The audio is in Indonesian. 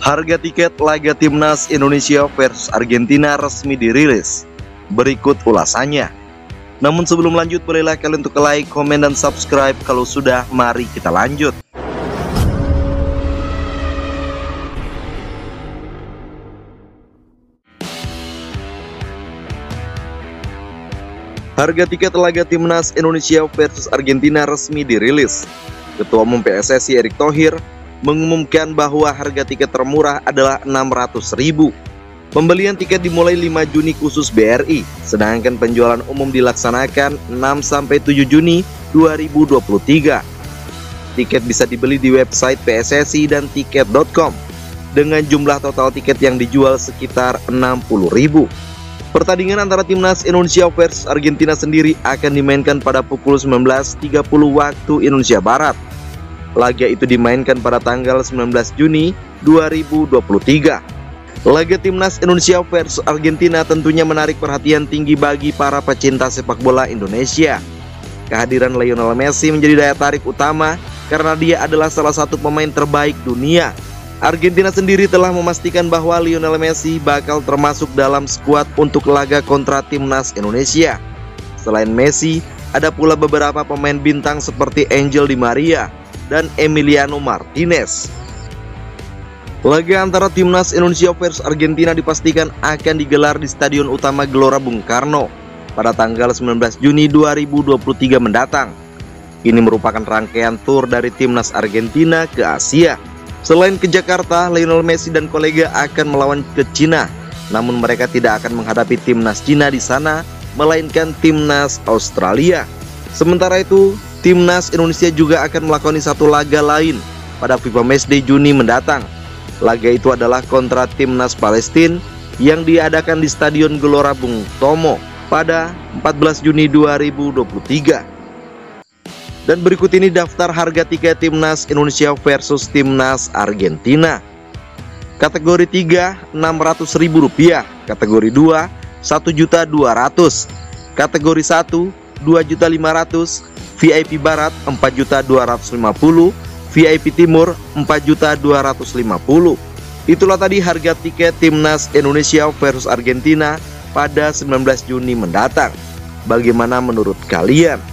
Harga tiket laga Timnas Indonesia versus Argentina resmi dirilis. Berikut ulasannya. Namun sebelum lanjut, bolehlah kalian untuk like, komen, dan subscribe. Kalau sudah, mari kita lanjut. Harga tiket laga Timnas Indonesia versus Argentina resmi dirilis. Ketua Umum PSSI Erick Thohir mengumumkan bahwa harga tiket termurah adalah 600.000. Pembelian tiket dimulai 5 Juni khusus BRI, sedangkan penjualan umum dilaksanakan 6-7 Juni 2023. Tiket bisa dibeli di website PSSI dan tiket.com dengan jumlah total tiket yang dijual sekitar 60.000. Pertandingan antara Timnas Indonesia versus Argentina sendiri akan dimainkan pada pukul 19.30 waktu Indonesia Barat. Laga itu dimainkan pada tanggal 19 Juni 2023. Laga Timnas Indonesia versus Argentina tentunya menarik perhatian tinggi bagi para pecinta sepak bola Indonesia. Kehadiran Lionel Messi menjadi daya tarik utama karena dia adalah salah satu pemain terbaik dunia. Argentina sendiri telah memastikan bahwa Lionel Messi bakal termasuk dalam skuad untuk laga kontra Timnas Indonesia. Selain Messi, ada pula beberapa pemain bintang seperti Angel Di Maria dan Emiliano Martinez. Laga antara Timnas Indonesia versus Argentina dipastikan akan digelar di Stadion Utama Gelora Bung Karno pada tanggal 19 Juni 2023 mendatang. Ini merupakan rangkaian tur dari Timnas Argentina ke Asia. Selain ke Jakarta, Lionel Messi dan kolega akan melawan ke Cina. Namun mereka tidak akan menghadapi Timnas Cina di sana, melainkan Timnas Australia. Sementara itu, Timnas Indonesia juga akan melakoni satu laga lain pada FIFA Matchday Juni mendatang. Laga itu adalah kontra Timnas Palestina yang diadakan di Stadion Gelora Bung Tomo pada 14 Juni 2023. Dan berikut ini daftar harga tiket Timnas Indonesia versus Timnas Argentina. Kategori 3, Rp600.000. Kategori 2, Rp1.200.000. Kategori 1, Rp2.500.000. VIP Barat Rp4.250.000. VIP Timur Rp4.250.000. Itulah tadi harga tiket Timnas Indonesia versus Argentina pada 19 Juni mendatang. Bagaimana menurut kalian?